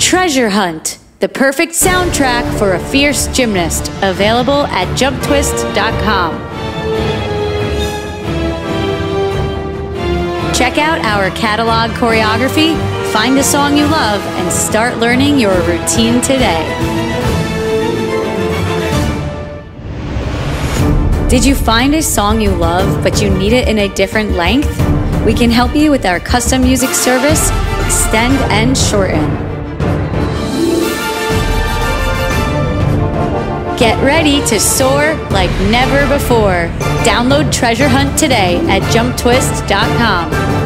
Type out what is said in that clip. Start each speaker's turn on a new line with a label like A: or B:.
A: Treasure Hunt, the perfect soundtrack for a fierce gymnast, available at Jumptwist.com. Check out our catalog choreography, find a song you love, and start learning your routine today. Did you find a song you love, but you need it in a different length? We can help you with our custom music service, Extend and Shorten. Get ready to soar like never before. Download Treasure Hunt today at Jumptwist.com.